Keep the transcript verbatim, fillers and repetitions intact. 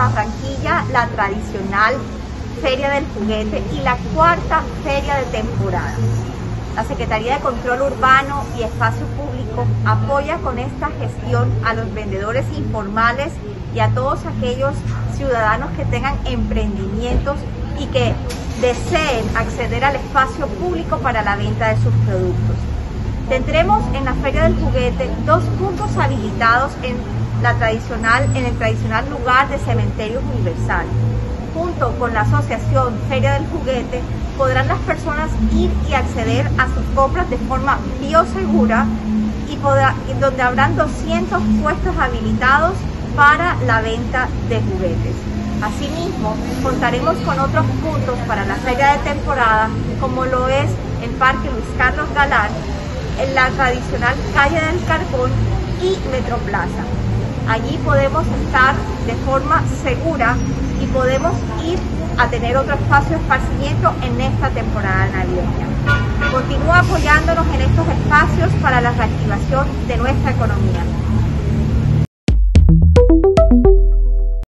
Barranquilla la tradicional Feria del Juguete y la cuarta feria de temporada. La Secretaría de Control Urbano y Espacio Público apoya con esta gestión a los vendedores informales y a todos aquellos ciudadanos que tengan emprendimientos y que deseen acceder al espacio público para la venta de sus productos. Tendremos en la Feria del Juguete dos puntos habilitados en, la tradicional, en el tradicional lugar de Cementerios Universal. Junto con la asociación Feria del Juguete podrán las personas ir y acceder a sus compras de forma biosegura y, podrá, y donde habrán doscientos puestos habilitados para la venta de juguetes. Asimismo, contaremos con otros puntos para la feria de temporada, como lo es el Parque Luis Carlos Galán, en la tradicional Calle del Carbón y Metroplaza. Allí podemos estar de forma segura y podemos ir a tener otro espacio de esparcimiento en esta temporada navideña. Continúa apoyándonos en estos espacios para la reactivación de nuestra economía.